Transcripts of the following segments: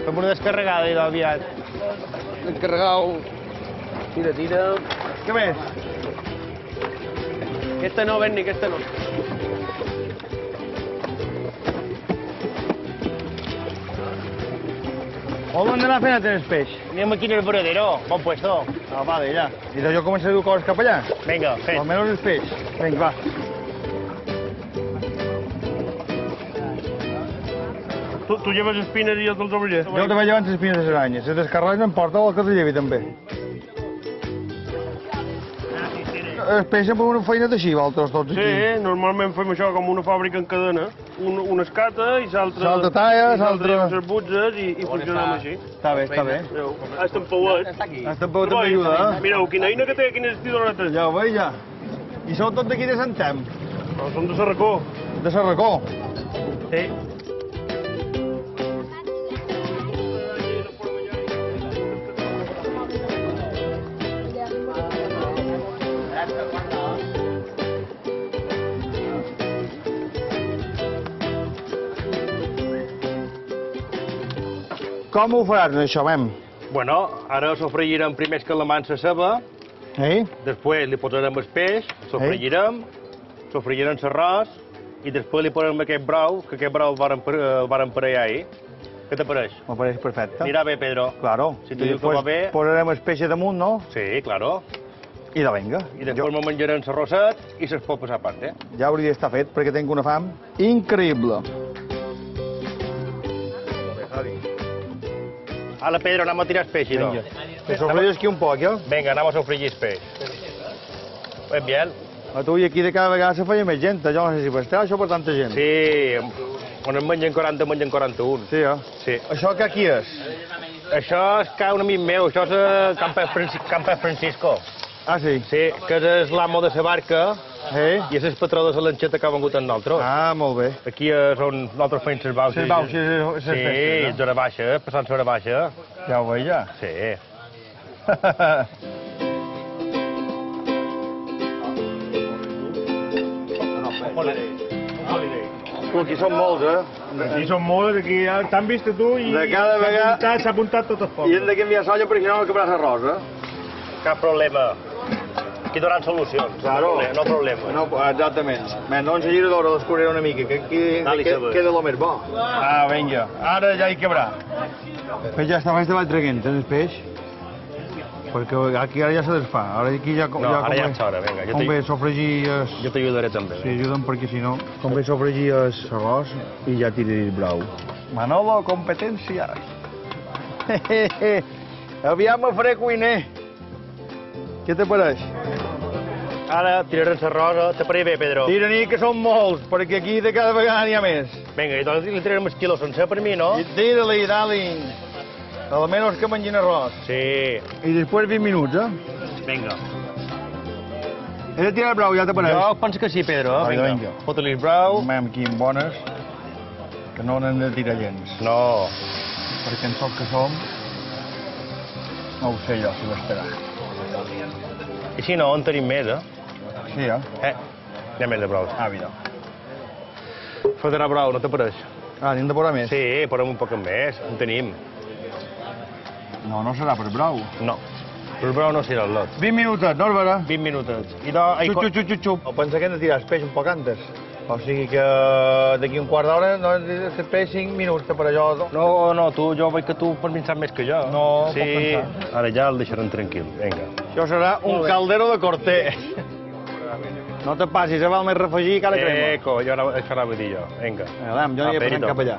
Fem una descarregada i aviat. Descarregau. Tira, tira. Què més? Aquesta no, Berni, aquesta no. On hem d'anar fent el peix? Anem aquí en el veradero, bon puesto. Ah, vale, ja. I jo començo a dur coses cap allà? Vinga, fet. Almenys el peix. Vinga, va. Tu lleves espines i jo te'ls obriré. Jo te vaig llevant les espines de les aranyes. Si t'escarrolles m'emporta el que te llevi, també. El peix sempre una feina d'així, vosaltres tots aquí. Sí, normalment fem això com una fàbrica en cadena. Una escata i l'altra... L'altra talla, l'altra... les butzes i funcionem així. Està bé, està bé. Estem pauet. Estem peu també ajuda, eh? Mireu, quina eina que té, quines estidoretes. Ja ho veig, ja. I sou tot d'aquí de Santem? No, som de Sarracó. De Sarracó? Sí. Com ho faràs, això, mem? Bueno, ara sofregirem primer escalamant la ceba, després li posarem el peix, sofregirem l'arròs i després li posarem aquest brou, que aquest brou el varen parellar ahir. Què t'apareix? M'apareix perfecte. Anirà bé, Pedro. Claro. Si tu dius que va bé... Posarem el peix damunt, no? Sí, claro. I de venga. I després me menjarem l'arrosset i se'ls pot passar a part, eh? Ja hauria d'estar fet, perquè tinc una fam increïble. Ala, Pedro, anem a tirar el peix, idò. Te sofregis aquí un poc, ja? Vinga, anem a sofregir el peix. Ben bien. A tu i aquí de cada vegada se feia més gent. Jo no sé si pastel, això per tanta gent. Sí, on en mengen 40, mengen 41. Sí, eh? Sí. Això que aquí és? Això és que un amic meu, això és Camper Francisco. Ah, sí? Sí, que és l'amo de la barca i és el patró de la lanxeta que ha vengut amb nosaltres. Ah, molt bé. Aquí és on nosaltres fem les bauxes. Les bauxes, les festes, no? Sí, d'hora baixa, passant l'hora baixa. Ja ho veig, ja. Sí. Aquí són molts, eh? Aquí són molts, aquí ja t'han vist tu i de cada vegada s'ha apuntat tot el foc. I hem de canviar solla perquè si no acabarà l'arròs, eh? Cap problema. Aquí donaran solucions. Claro. No problema. No, exactament. Men, no ens gira d'hora descobrir una mica, que aquí queda el més bo. Ah, vinga. Ara ja hi cabrà. El peix ja està baix de baix traguent, el peix. Perquè aquí ara ja se desfà. Ara aquí ja... No, ara ja és hora, vinga. Convé sofregir... Jo t'ajudaré també. Sí, ajuda'm perquè si no... Convé sofregir l'arròs i ja tiraré el brou. Manolo, competència. Aviam me faré cuiner. Què te pareix? Ara tirarem l'arròs, te pareix bé, Pedro? Tira-n'hi, que són molts, perquè aquí de cada vegada n'hi ha més. Vinga, i doncs li tirarem el quilo sencer per mi, no? Tira-li, darling. Almenys que mengin arròs. Sí. I després 20 minuts, eh? Vinga. He de tirar el brou, ja te pareix? Jo penso que sí, Pedro. Vinga. Fota-li el brou. Mem, aquí en bones, que no n'hem de tirar gens. No. Perquè en soc que som, no ho sé jo, si ho estarà. I si no, en tenim més, eh? Sí, eh? Hi ha més de brou. Ah, mira. Fotrà brou, no te pareix? Ah, n'hem de posar més? Sí, posem un poc més, en tenim. No, no serà per brou. No, per brou no serà el lot. 20 minutets, no, Albera? 20 minutets. I Xup. Pensa que hem de tirar el peix un poc antes. O sigui que d'aquí un quart d'hora no hem de fer el peix 5 minuts per allò. No, jo veig que tu pots pensar més que jo. No, sí. Puc pensar. Ara ja el deixarem tranquil, vinga. Això serà un caldero de corter. No te passis, val més refegir que ara crema. Jo això anava a dir jo, vinga. Anem, jo aniré passant cap allà.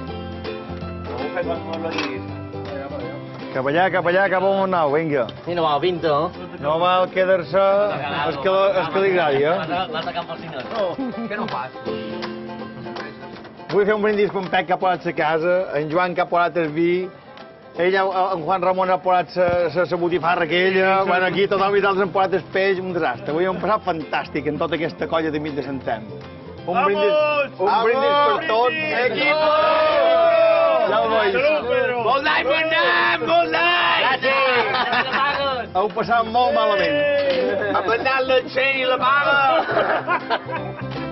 Cap allà, cap on aneu, vinga. Sí, no val 20, no? No val quedar-se el que li agradi, eh? Vas a camp al senyor. No, què no fas? Vull fer un brindis per en Pep que ha posat la casa, en Joan que ha posat el vi, ella, en Juan Ramon ha posat la botifarra aquella, bueno, aquí tothom i tals han posat el peix, un desastre. Avui hem passat fantàstic en tota aquesta colla de mig de Santem. Un brindis per tots. Equipo! Ja ho veig. Bon any, bon any! Gràcies! Heu passat molt malament. Ha plantat l'encén i la paga!